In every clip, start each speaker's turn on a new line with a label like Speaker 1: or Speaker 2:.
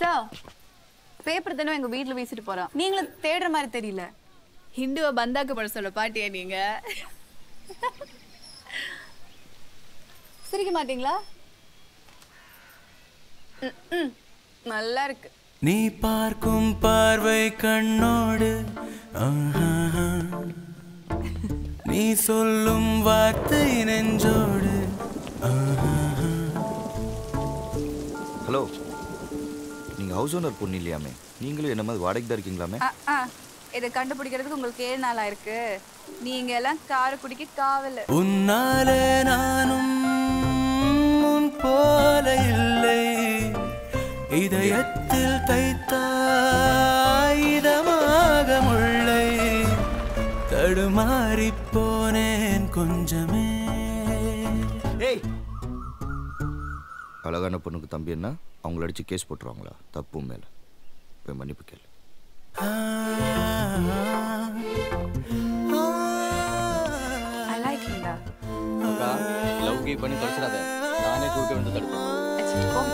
Speaker 1: Sir paper தானே எங்க வீட்டுல வீசிட்டு போறான். நீங்களும் தேடுற மாதிரி தெரியல. ஹிந்துவை பந்தாக்கு பட சொல்ல பாட்டியா நீங்க? சிரிக்க மாட்டீங்களா? நல்லா இருக்கு.
Speaker 2: நீ பார்க்கும் பார்வை கண்ணோடு நீ சொல்லும் வார்த்தை நெஞ்சோடு.
Speaker 3: ஹலோ, நீங்க ஹவுஸ் ஓனர் பொண்ணு இல்லையாமே? நீங்களும் என்ன மாதிரி வாடகைக்கு தான் இருக்கீங்களாமே?
Speaker 1: இதை கண்டுபிடிக்கிறதுக்கு உங்களுக்கு 7 நாளா இருக்கு. நீங்க எல்லாம் கார குடிக்க காவல.
Speaker 2: உன்னாலே நானும் உன் போல இல்லை, இதயத்தில் தைத்தாய் இதமாக முல்லை, தடுமாறி போனேன் கொஞ்சமே.
Speaker 3: ஏய், அழகான பொண்ணுக்கு தம்பி என்ன அவங்கள அடிச்சு கேஸ் போட்டுருவாங்களா? தப்பு மேல போய் மன்னிப்பு கேளு.
Speaker 4: லவ் கீ பண்ணி தொலைச்சிடாத, நானே தூக்க வந்து தடுப்பேன்.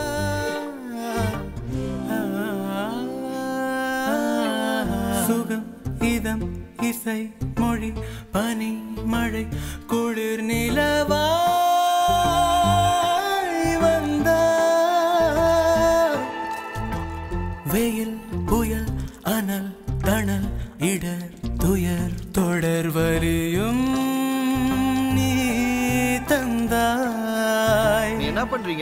Speaker 2: சுகம் இதம் இசை மொழி பனி மழை குளிர் நிலவா வந்த வெயில் புயல் அனல் தணல் இடர் துயர் தொடர் வலியும் நீ தந்தாய்.
Speaker 3: நீ என்ன பண்றீங்க?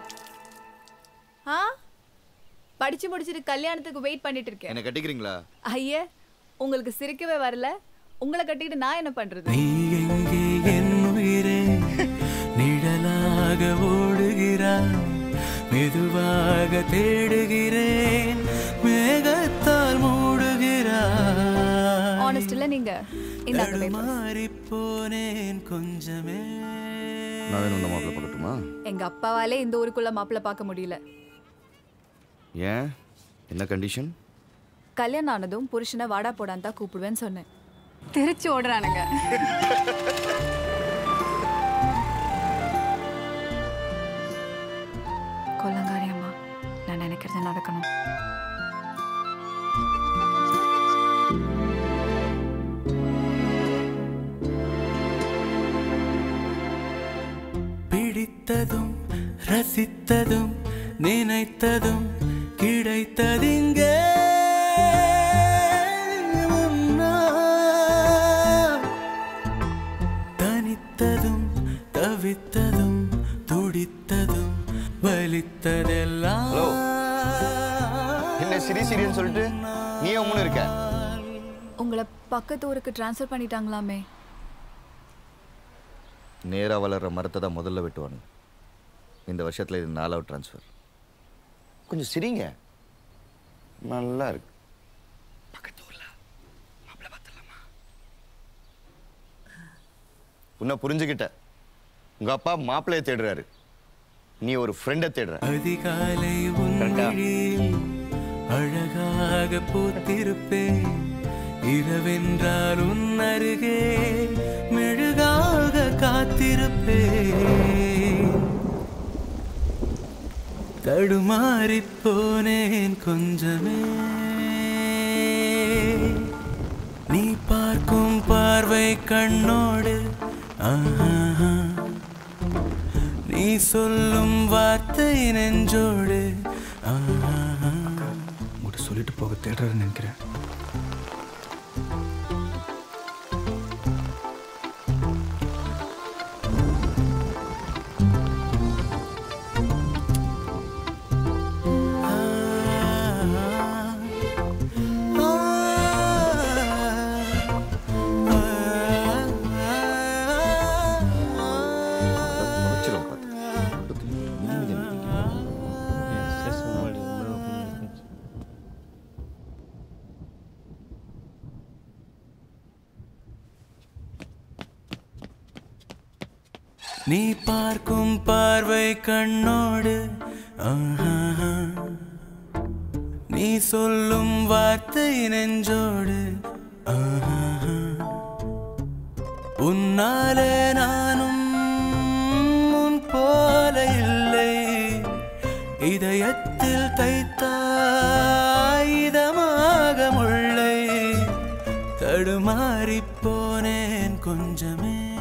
Speaker 1: படிச்சு முடிச்சிட்டு கல்யாணத்துக்கு வெயிட் பண்ணிட்டு இருக்கேன்.
Speaker 3: என்ன கட்டிக்கிறீங்களா?
Speaker 1: ஐயே, உங்களுக்கு சிரிக்கவே வரல. உங்களை கட்டிட்டு நான் என்ன பண்றது?
Speaker 2: நீ எங்கே என் உயிரே, நிழலாக ஓடுகிறாய், மெதுவாக தேடுகிறேன், மேகத்தால் மூடுகிறாய்.
Speaker 1: ஆனஸ்ட் இல்ல நீங்க? இந்தாங்க
Speaker 2: மாறி போனேன் கொஞ்சமே.
Speaker 3: நான் வேணும் மாப்பிள்ள பார்க்கட்டுமா?
Speaker 1: எங்க அப்பாவாலே இந்த ஊருக்குள்ள மாப்பிள்ள பார்க்க முடியல.
Speaker 3: ஏன், என்ன கண்டிஷன்?
Speaker 1: கல்யாணம் ஆனதும் புருஷனை வாடா போடான்னு தான் கூப்பிடுவேன்னு சொன்னேன். திருச்சி ஓடுறானுங்க. கொல்லங்காரி அம்மா, நான் நினைக்கிறது நடக்கணும்.
Speaker 2: பிடித்ததும் ரசித்ததும் நினைத்ததும் கிடைத்ததிங்கே தனித்ததும் தவித்ததும் துடித்ததும் வலித்ததெல்லாம்.
Speaker 3: என்ன சிரின்னு சொல்லிட்டு நீ உம்முன்னு இருக்க?
Speaker 1: உங்களை பக்கத்து ஊருக்கு டிரான்ஸ்ஃபர் பண்ணிட்டாங்களாமே.
Speaker 3: நேரா வளர்ற மரத்தை தான் முதல்ல வெட்டுவானு. இந்த வருஷத்துல இது 4வது டிரான்ஸ்ஃபர். கொஞ்சம் சிரிங்க, நல்லா இருக்கு. பக்கத்து ஊர்ல மாப்பிள்ளை பார்த்துடலாமா? உன்னை புரிஞ்சுக்கிட்ட. உங்க அப்பா மாப்பிள்ளைய தேடுறாரு, நீ ஒரு ஃப்ரெண்டை தேடுற.
Speaker 2: அதிகாலை உன்னில் அழகாக பூத்திருப்பேன், இரவென்றால் உன் அருகே மெழுகாக காத்திருப்பேன், தடுமாறி போனேன் கொஞ்சமே. நீ பார்க்கும் பார்வை கண்ணோடு நீ சொல்லும் வார்த்தை நெஞ்சோடு. உங்கள்கிட்ட சொல்லிட்டு போக தேடுறேன்னு நினைக்கிறேன். நீ பார்க்கும் பார்வை கண்ணோடு நீ சொல்லும் வார்த்தை நெஞ்சோடு. உன்னாலே நானும் உன் போல இல்லை, இதயத்தில் தைத்தாய் இதமாக முள்ளை தடுமாறிப்போனேன் கொஞ்சமே